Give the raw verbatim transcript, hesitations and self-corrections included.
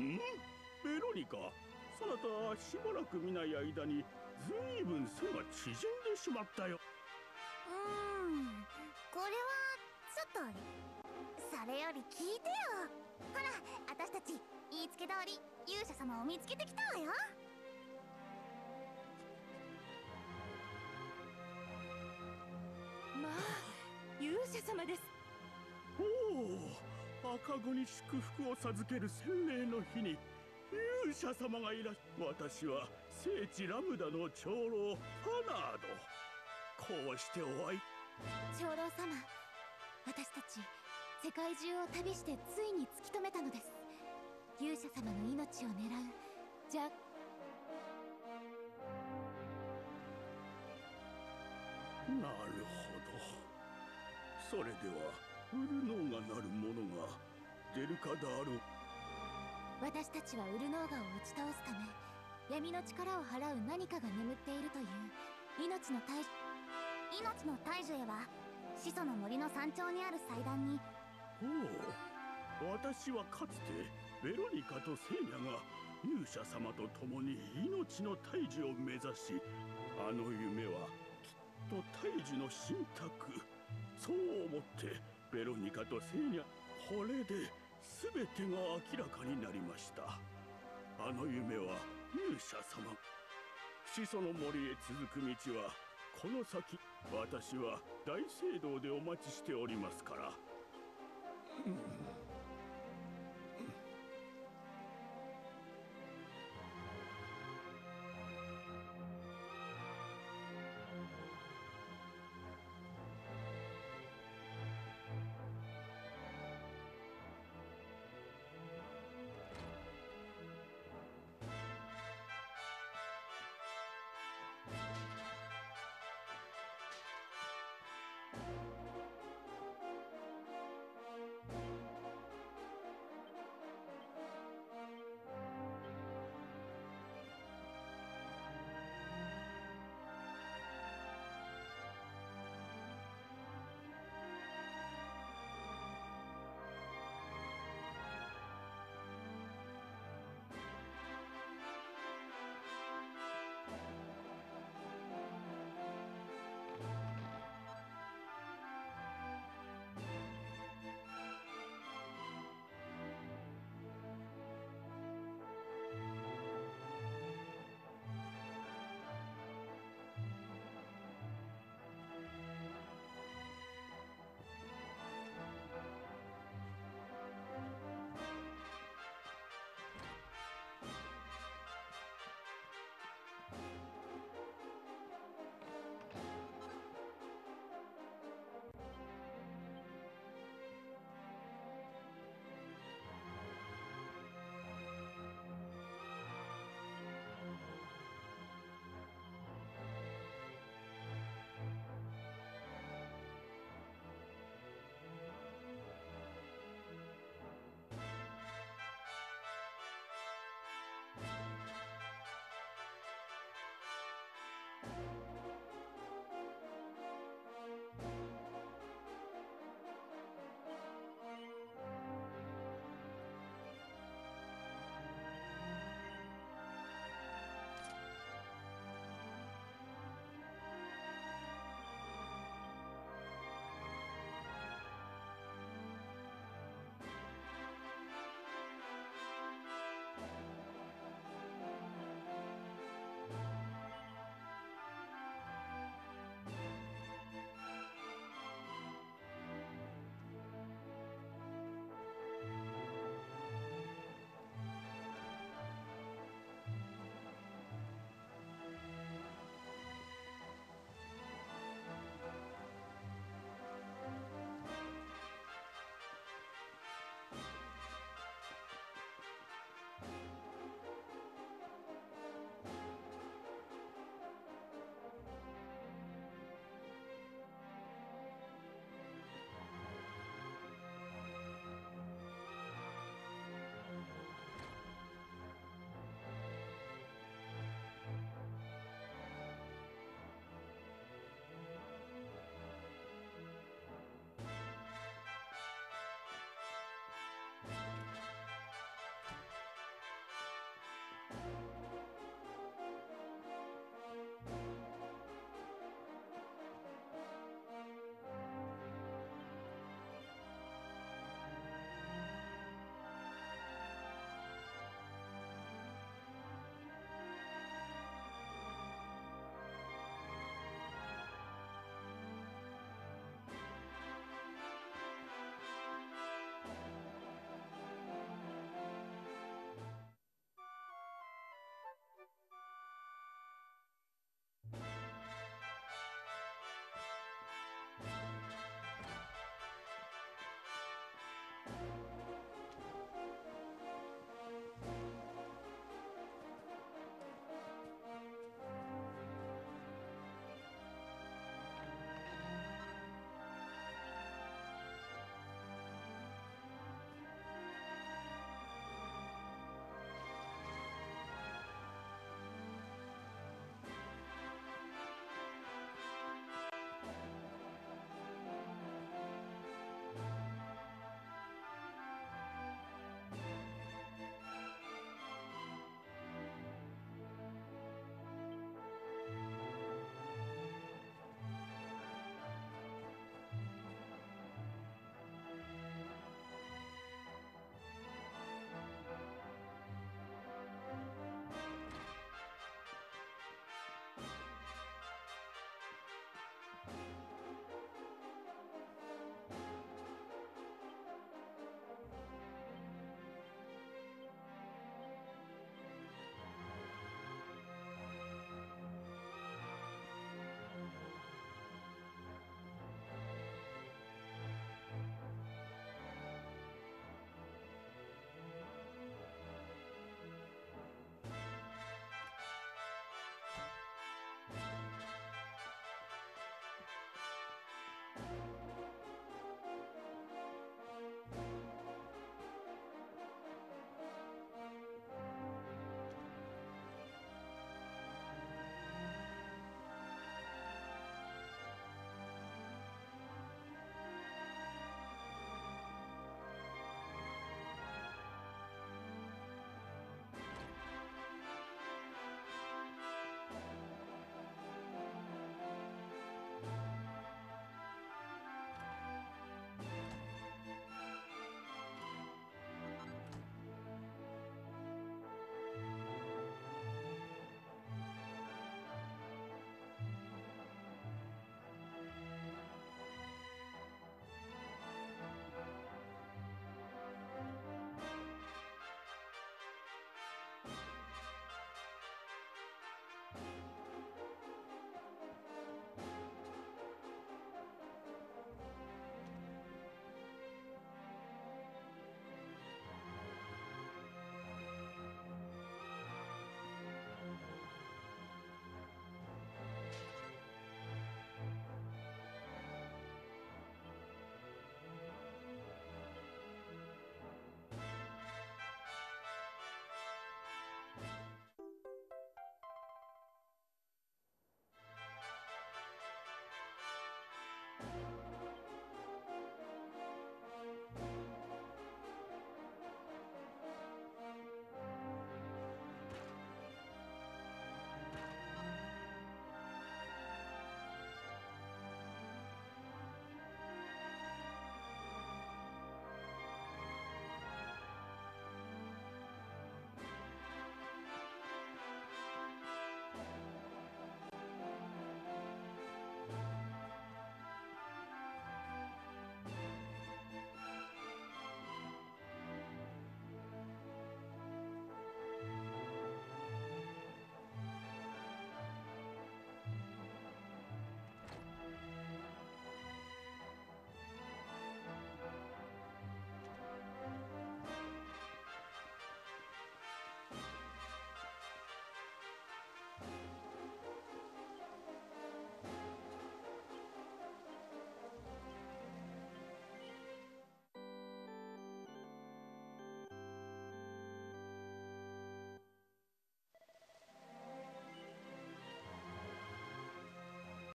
んベロニカ、そなたしばらく見ない間にずいぶん背が縮んでしまったよ。 うーん、これはちょっとそれより聞いてよ。ほら、私たち言いつけ通り勇者様を見つけてきたわよ。 まあ、勇者様です。 おお、赤子に祝福を授ける洗礼の日に勇者様がいらっしゃ。私は聖地ラムダの長老ファナード。こうしてお会い。 長老様、私たち世界中を旅してついに突き止めたのです。勇者様の命を狙うじゃなるほど。それではウルノーがなる者がデルカダール。 私たちはウルノーガを打ち倒すため闇の力を払う何かが眠っているという命の大命の大樹へは始祖の森の山頂にある祭壇に。 おお、私はかつてベロニカとセーニャが勇者様と共に命の大樹を目指し、あの夢はきっと大樹の神託、そう思ってベロニカとセーニャ、これで全てが明らかになりました。あの夢は勇者様、始祖の森へ続く道はこの先。私は大聖堂でお待ちしておりますから。うん